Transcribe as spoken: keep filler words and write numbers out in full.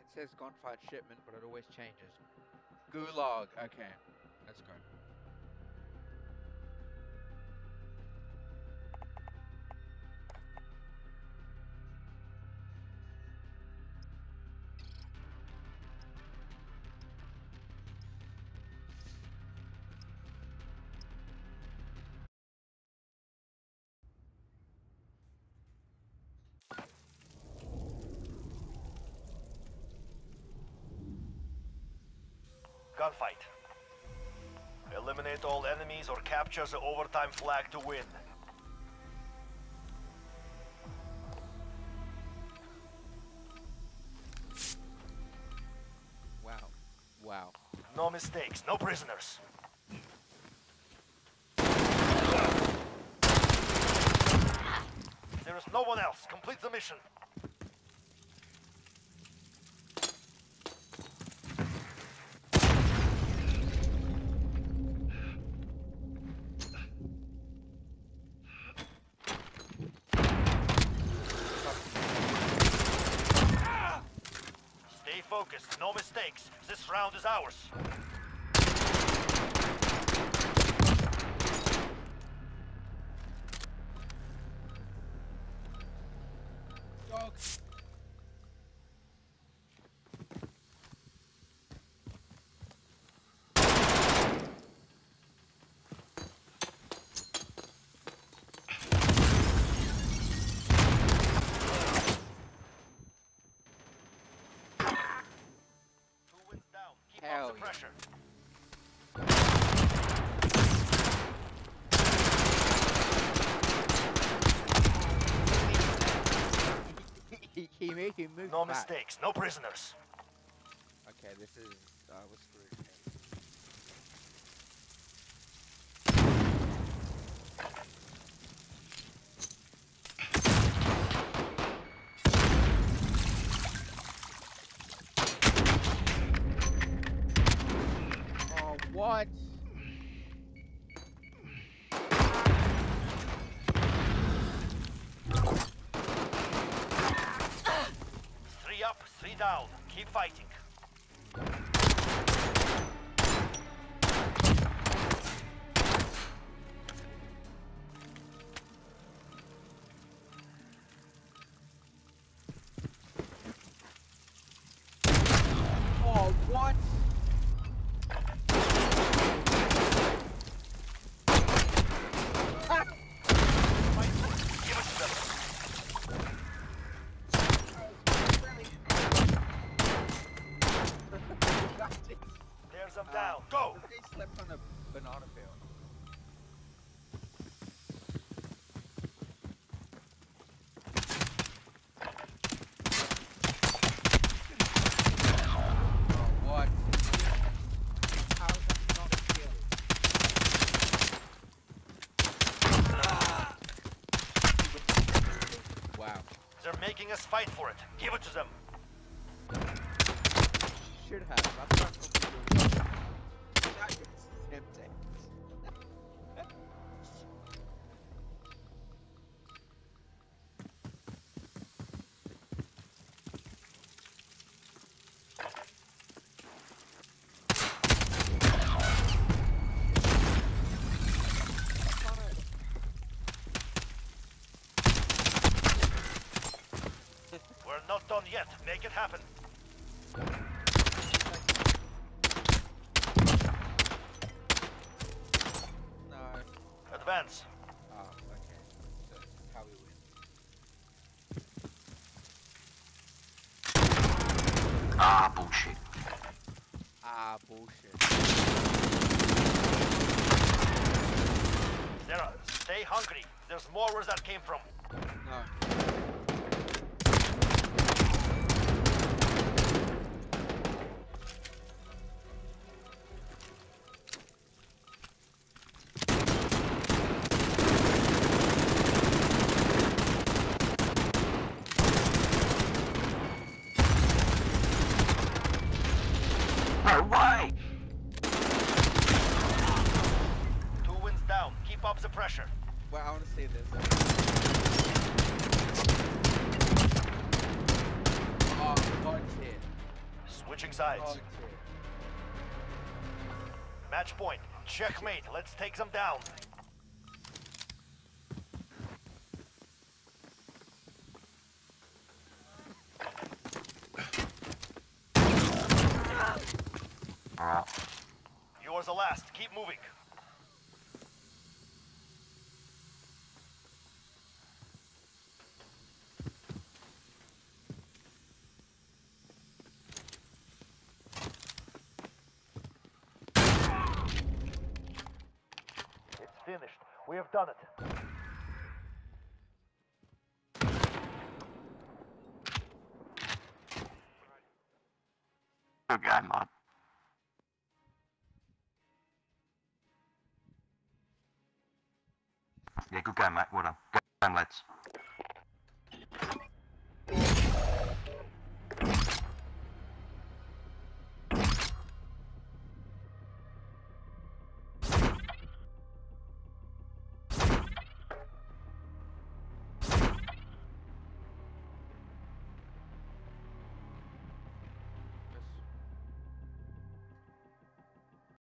says gunfight shipment, but it always changes. Gulag. Okay, let's go. Gunfight. Eliminate all enemies or capture the overtime flag to win. Wow. Wow. No mistakes, no prisoners. There is no one else. Complete the mission. Stay focused, no mistakes. This round is ours. Dog. Two wins down. Keep Hell up the yeah. pressure. he, he made him move No back. mistakes, no prisoners. Okay, this is uh, we're screwed. Okay. Oh, what? Three up, three down. Keep fighting. Oh, what? Fight for it. Give it to them. There's them down. Go! They slept on a banana peel. Oh, what? How is that not a kill? Wow. They're making us fight for it. Give it to them. Should have. That's not what That is tempting. We're not done yet. Make it happen. No. Advance. Oh, okay. So, how we win. Ah, bullshit. Ah, bullshit. Sarah, stay hungry. There's more where that came from. No. No way! Two wins down. Keep up the pressure. Well, I want to see this. Oh, God's here. Switching sides. Oh, shit. Match point. Checkmate. Let's take them down. Alright. Yours the last. Keep moving. It's finished. We have done it. Good game, mate. Yeah, good game, mate. Well done. Go on, lads.